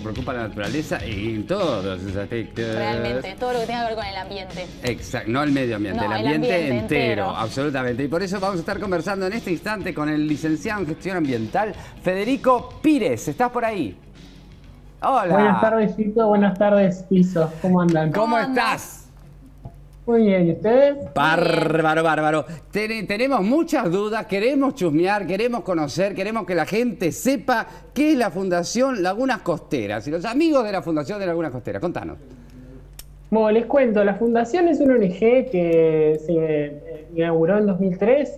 preocupa la naturaleza en todos sus aspectos. Realmente, todo lo que tenga que ver con el ambiente. Exacto, no el medio ambiente, No, el ambiente entero, absolutamente. Y por eso vamos a estar conversando en este instante con el licenciado en gestión ambiental, Federico Pires. ¿Estás por ahí? Hola. Buenas tardes, Fito. Buenas tardes, Piso. ¿Cómo andan? ¿Cómo estás? Muy bien, ¿y ustedes? Bárbaro, bárbaro. Tenemos muchas dudas, queremos chusmear, queremos conocer, queremos que la gente sepa qué es la Fundación Lagunas Costeras y los amigos de la Fundación de Lagunas Costeras. Contanos. Bueno, les cuento, la Fundación es una ONG que se inauguró en 2003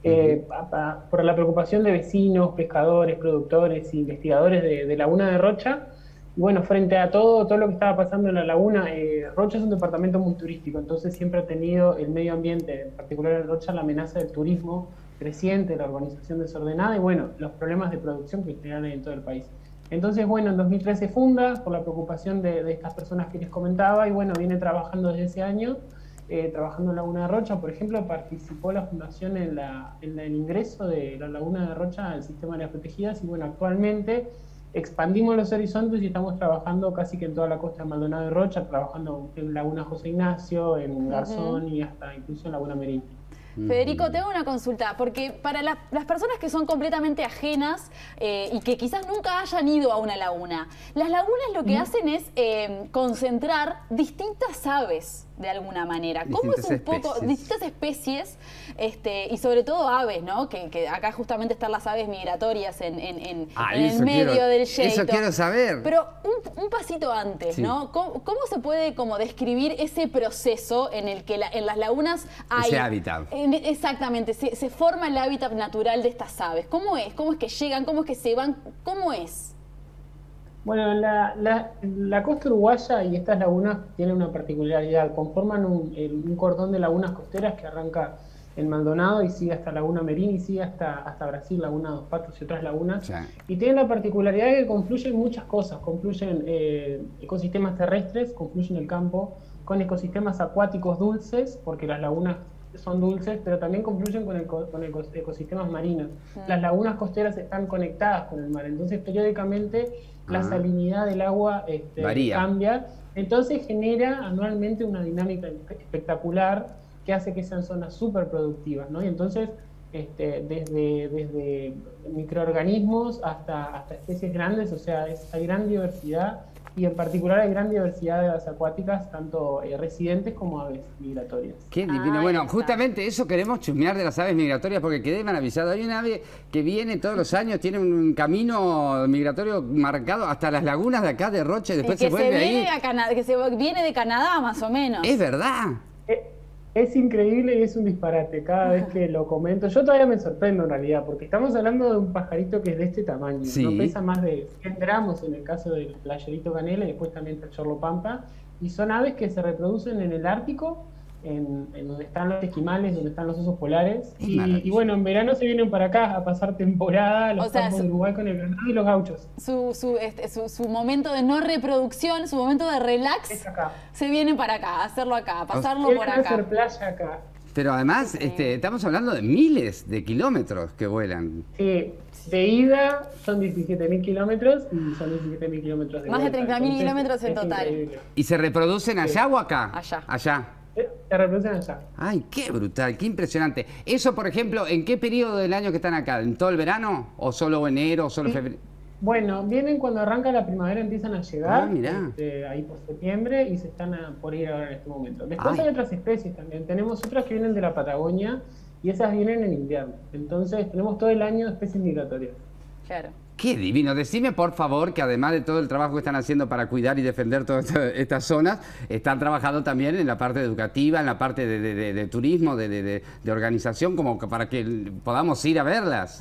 por la preocupación de vecinos, pescadores, productores e investigadores de Laguna de Rocha. Y bueno, frente a todo lo que estaba pasando en la laguna, Rocha es un departamento muy turístico, entonces siempre ha tenido el medio ambiente, en particular en Rocha, la amenaza del turismo creciente, la urbanización desordenada y bueno, los problemas de producción que generan en todo el país. Entonces, bueno, en 2013 se funda por la preocupación de estas personas que les comentaba y bueno, viene trabajando desde ese año, trabajando en Laguna de Rocha. Por ejemplo, participó la Fundación en el ingreso de la Laguna de Rocha al sistema de áreas protegidas y bueno, actualmente expandimos los horizontes y estamos trabajando casi que en toda la costa de Maldonado y Rocha, trabajando en Laguna José Ignacio, en Garzón y hasta incluso en Laguna Merín. Federico, te hago una consulta, porque para las personas que son completamente ajenas y que quizás nunca hayan ido a una laguna, las lagunas lo que hacen es concentrar distintas aves de alguna manera. ¿Cómo es un poco distintas especies y sobre todo aves, ¿no? Que acá justamente están las aves migratorias en el medio del Yeito. Eso quiero saber. Pero un pasito antes, ¿no? ¿Cómo se puede como describir ese proceso en el que en las lagunas hay ese hábitat? Exactamente, se forma el hábitat natural de estas aves. ¿Cómo es? ¿Cómo es que llegan? ¿Cómo es que se van? ¿Cómo es? Bueno, la costa uruguaya y estas lagunas tienen una particularidad, conforman un cordón de lagunas costeras que arranca en Maldonado y sigue hasta Laguna Merín y sigue hasta Brasil, Laguna Dos Patos y otras lagunas. Sí. Y tienen la particularidad de que confluyen muchas cosas, confluyen ecosistemas terrestres, confluyen el campo, con ecosistemas acuáticos dulces, porque las lagunas son dulces, pero también confluyen con ecosistemas marinos. Las lagunas costeras están conectadas con el mar, entonces periódicamente la salinidad del agua cambia, entonces genera anualmente una dinámica espectacular que hace que sean zonas súper productivas, ¿no? Y entonces desde microorganismos hasta especies grandes, o sea, hay gran diversidad y en particular hay gran diversidad de aves acuáticas, tanto residentes como aves migratorias. Qué divino. Bueno, justamente eso queremos chusmear de las aves migratorias porque quedé maravillado. Hay una ave que viene todos los años, tiene un camino migratorio marcado hasta las lagunas de acá de Rocha y después se vuelve ahí. Que se viene de Canadá, más o menos. Es verdad. Es increíble y es un disparate cada vez que lo comento. Yo todavía me sorprendo en realidad, porque estamos hablando de un pajarito que es de este tamaño. Sí. No pesa más de 100 gramos en el caso del playerito canela y después también está el chorlo pampa. Y son aves que se reproducen en el Ártico, en donde están los esquimales, donde están los osos polares. Y bueno, en verano se vienen para acá a pasar temporada a los campos de Uruguay con el granado y los gauchos. Su momento de no reproducción, su momento de relax, es acá. Se vienen para acá, a hacerlo acá, a pasarlo por acá. Hacer playa acá. Pero además, estamos hablando de miles de kilómetros que vuelan. Sí, de ida son 17.000 kilómetros y son 17.000 kilómetros de vuelta. Más de 30.000 kilómetros en total. Increíble. ¿Y se reproducen allá o acá? Allá. Se reproducen allá. Ay, qué brutal, qué impresionante. Eso, por ejemplo, ¿en qué periodo del año que están acá? ¿En todo el verano? ¿O solo enero? ¿O solo febrero? Bueno, vienen cuando arranca la primavera, empiezan a llegar, mirá. Ahí por septiembre, y se están por ir ahora en este momento. Después hay otras especies también. Tenemos otras que vienen de la Patagonia y esas vienen en invierno. Entonces tenemos todo el año especies migratorias. Claro. Qué divino. Decime, por favor, que además de todo el trabajo que están haciendo para cuidar y defender todas estas zonas, están trabajando también en la parte educativa, en la parte de turismo, de organización, como para que podamos ir a verlas.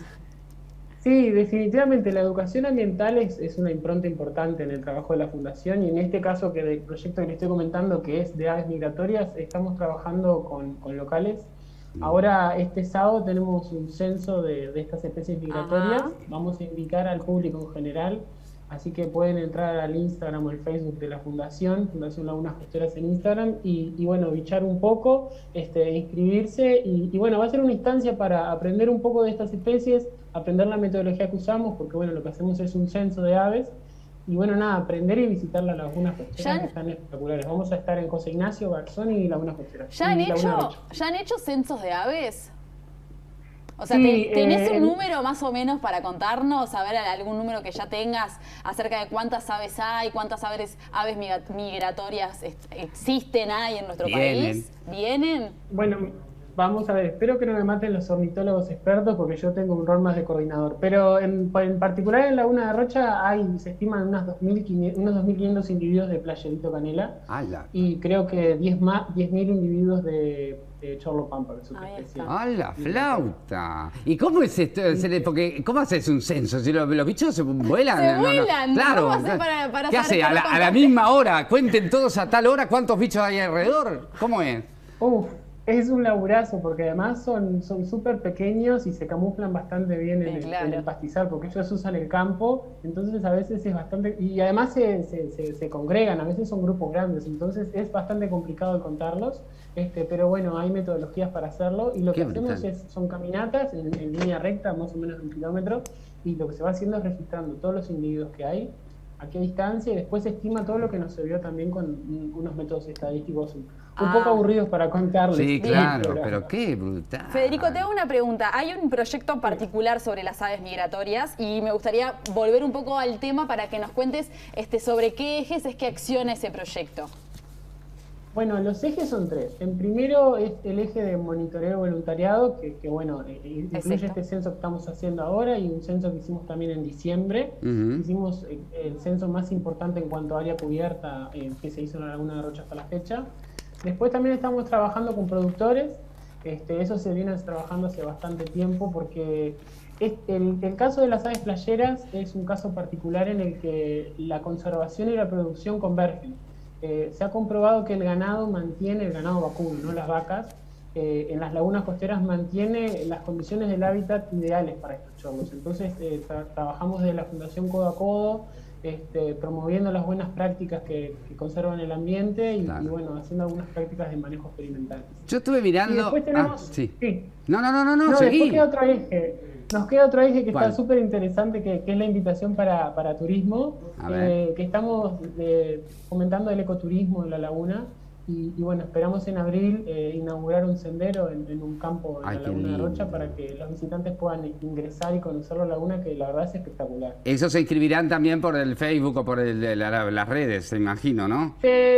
Sí, definitivamente la educación ambiental es una impronta importante en el trabajo de la Fundación y en este caso que del proyecto que le estoy comentando, que es de aves migratorias, estamos trabajando con locales. Ahora, este sábado tenemos un censo de estas especies migratorias. Vamos a invitar al público en general, así que pueden entrar al Instagram o el Facebook de la Fundación Lagunas Costeras en Instagram, y bueno, bichar un poco, inscribirse, y bueno, va a ser una instancia para aprender un poco de estas especies, aprender la metodología que usamos, porque bueno, lo que hacemos es un censo de aves, Y bueno, nada, aprender y visitar las lagunas costeras Ya- que están espectaculares. Vamos a estar en José Ignacio, Garzón y Lagunas Costeras. ¿Ya han Y Laguna hecho, Rocha. ya han hecho censos de aves? O sea, Sí, ¿tenés un número más o menos para contarnos? A ver, algún número que ya tengas acerca de cuántas aves hay, cuántas aves migratorias existen, hay en nuestro país. ¿Vienen? Bueno, vamos a ver, espero que no me maten los ornitólogos expertos porque yo tengo un rol más de coordinador. Pero en particular en Laguna de Rocha se estiman unos 2.500 individuos de playerito canela ¡Hala! y creo que 10.000 individuos de chorlo pampa, que es otra Ahí especie. está. ¡A la flauta! ¿Y cómo es esto? Porque, ¿cómo haces un censo? Si los bichos se vuelan. Se vuelan. Claro. ¿Cómo haces para ¿Qué hace? saber ¿A la cuántos? misma hora? Cuenten todos a tal hora cuántos bichos hay alrededor. ¿Cómo es? Uf, es un laburazo porque además son súper pequeños y se camuflan bastante bien Sí, claro. en el pastizal porque ellos usan el campo, entonces a veces es bastante... Y además se congregan, a veces son grupos grandes, entonces es bastante complicado de contarlos, pero bueno, hay metodologías para hacerlo y lo Qué que hacemos brutal. son caminatas en línea recta, más o menos 1 kilómetro, y lo que se va haciendo es registrando todos los individuos que hay, a qué distancia, y después se estima todo lo que nos se vio también con unos métodos estadísticos un poco aburridos para contarles. Sí, Bien. claro, pero qué brutal. Federico, te hago una pregunta. Hay un proyecto particular sobre las aves migratorias y me gustaría volver un poco al tema para que nos cuentes sobre qué ejes es que acciona ese proyecto. Bueno, los ejes son 3. El primero es el eje de monitoreo voluntariado, que bueno, incluye Exacto. este censo que estamos haciendo ahora y un censo que hicimos también en diciembre. Ujú. Hicimos el censo más importante en cuanto a área cubierta que se hizo en la Laguna de Rocha hasta la fecha. Después también estamos trabajando con productores. Eso se viene trabajando hace bastante tiempo porque el caso de las aves playeras es un caso particular en el que la conservación y la producción convergen. Se ha comprobado que el ganado vacuno, no las vacas, en las lagunas costeras mantiene las condiciones del hábitat ideales para estos chorlos. Entonces trabajamos desde la Fundación Codo a Codo, promoviendo las buenas prácticas que conservan el ambiente y, Claro. y bueno, haciendo algunas prácticas de manejo experimental. Yo estuve Y mirando. después tenemos... Sí. sí. No, No, seguí. después queda otro eje. Nos queda otro eje que ¿Cuál? está súper interesante, que es la invitación para turismo, A ver. que estamos fomentando el ecoturismo en la laguna. Y bueno, esperamos en abril inaugurar un sendero en un campo en Ay, la qué Laguna de lindo. Rocha para que los visitantes puedan ingresar y conocer la laguna, que la verdad es espectacular. Eso se inscribirán también por el Facebook o por las redes, se imagino, ¿no?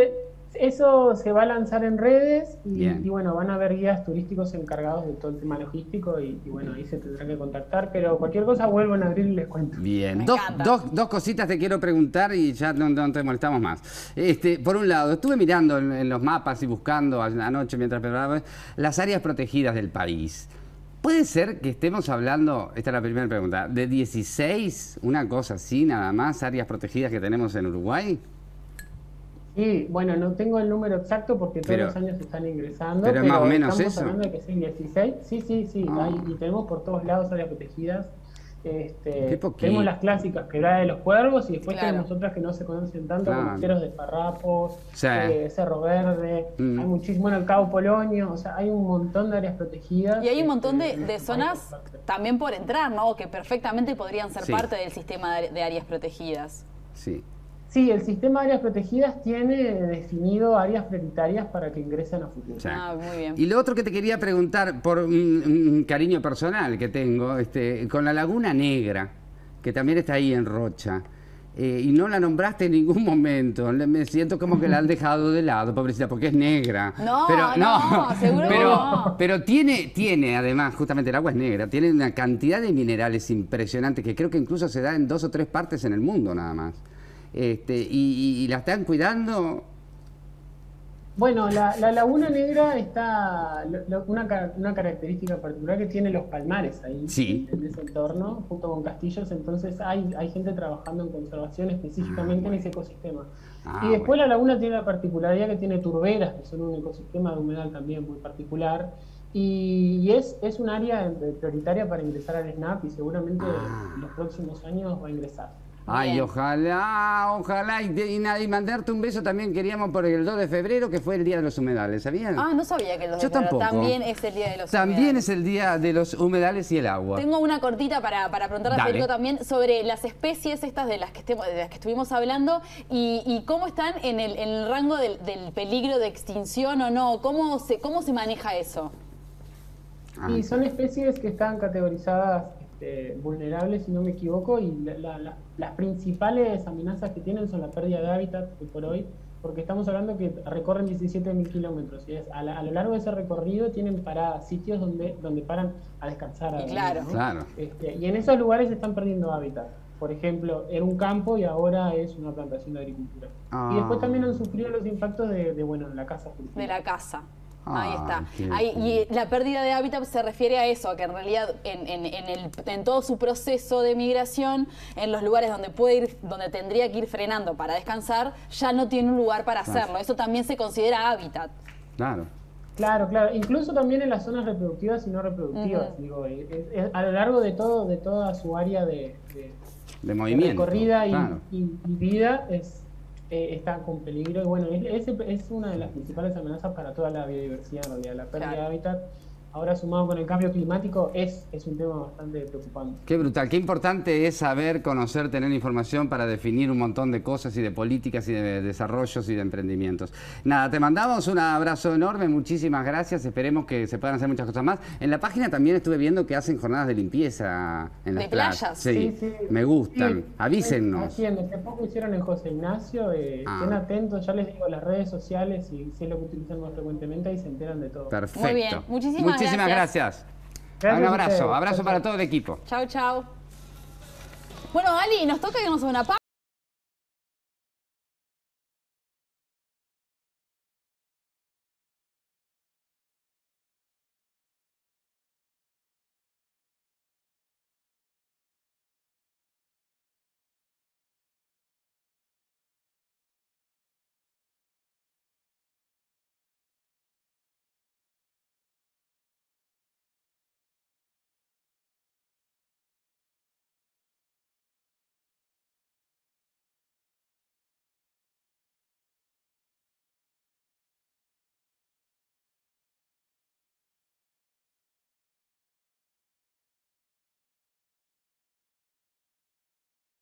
Eso se va a lanzar en redes Bien. y bueno, van a haber guías turísticos encargados de todo el tema logístico y bueno, ahí se tendrán que contactar, pero cualquier cosa vuelvo en abril y les cuento. Bien, Me dos encanta. cositas te quiero preguntar y ya no te molestamos más. Por un lado, estuve mirando en los mapas y buscando anoche mientras preparaba las áreas protegidas del país. ¿Puede ser que estemos hablando, esta es la primera pregunta, de 16, una cosa así nada más, áreas protegidas que tenemos en Uruguay? Sí, bueno, no tengo el número exacto porque todos Pero- los años están ingresando, pero es más o menos estamos eso. hablando de que sí, 16, sí, Ah. y tenemos por todos lados áreas protegidas. Qué poquito. Tenemos las clásicas, quebrada de los cuervos, y después Claro. tenemos otras que no se conocen tanto, Claro. como Esteros de Farrapos, Sí. Cerro Verde, Mm. hay muchísimo, bueno, el Cabo Polonio, o sea, hay un montón de áreas protegidas. Y hay un montón en de nuestro zonas país. también por entrar, ¿no? Que perfectamente podrían ser Sí. parte del sistema de áreas protegidas. Sí. Sí, el sistema de áreas protegidas tiene definido áreas prioritarias para que ingresen a futuro. Sí. Ah, muy bien. Y lo otro que te quería preguntar, por un cariño personal que tengo, con la Laguna Negra, que también está ahí en Rocha, y no la nombraste en ningún momento, me siento como que la han dejado de lado, pobrecita, porque es negra. No, no, seguro que no. Pero tiene, además, justamente el agua es negra, tiene una cantidad de minerales impresionantes que creo que incluso se da en 2 o 3 partes en el mundo nada más. Y la están cuidando. Bueno, la Laguna Negra está una característica particular que tiene los palmares ahí, Sí. en ese entorno, junto con castillos, entonces hay gente trabajando en conservación específicamente en ese ecosistema. Y después Bueno. la laguna tiene la particularidad que tiene turberas, que son un ecosistema de humedal también muy particular, y es un área prioritaria para ingresar al SNAP y seguramente en los próximos años va a ingresar. Ay, Bien. ojalá. Y mandarte un beso también queríamos por el 2 de febrero, que fue el Día de los Humedales, ¿sabían? Ah, no sabía que el 2 de Yo febrero tampoco. también es el Día de los También humedales. es el Día de los Humedales y el agua. Tengo una cortita para preguntarle a Dale. Federico también sobre las especies estas de las que estuvimos hablando y cómo están en el rango del peligro de extinción o no. ¿Cómo se maneja eso? Ah. Y son especies que están categorizadas vulnerables, si no me equivoco, y las principales amenazas que tienen son la pérdida de hábitat hoy por hoy, porque estamos hablando que recorren 17.000 kilómetros, y a lo largo de ese recorrido tienen paradas, sitios donde paran a descansar. A dormir, claro. ¿no? Claro. Y en esos lugares están perdiendo hábitat. Por ejemplo, era un campo y ahora es una plantación de agricultura. Ah. Y después también han sufrido los impactos de la casa. De la casa. Ah, Ahí está. qué Y la pérdida de hábitat se refiere a eso, a que en realidad en todo su proceso de migración, en los lugares donde tendría que ir frenando para descansar, ya no tiene un lugar para hacerlo. Eso también se considera hábitat. Claro. Claro. Incluso también en las zonas reproductivas y no reproductivas. Digo, a lo largo de toda su área de Movimiento. recorrida claro. y vida está con peligro. Y bueno, es una de las principales amenazas para toda la biodiversidad, en realidad. La pérdida de hábitat, ahora sumado con el cambio climático, es un tema bastante preocupante. Qué brutal, qué importante es saber, conocer, tener información para definir un montón de cosas y de políticas y de desarrollos y de emprendimientos. Nada, te mandamos un abrazo enorme, muchísimas gracias, esperemos que se puedan hacer muchas cosas más. En la página también estuve viendo que hacen jornadas de limpieza en las ¿De playas? Sí, me gustan, Sí, avísennos. hace poco hicieron en José Ignacio, estén atentos, ya les digo, las redes sociales, y si es lo que utilizan más frecuentemente, y se enteran de todo. Perfecto. Muy bien, muchísimas gracias. Gracias Un a abrazo, ustedes. abrazo Chau, para chau. todo el equipo. Chau, chau. Bueno, Ali, nos toca irnos a una pausa.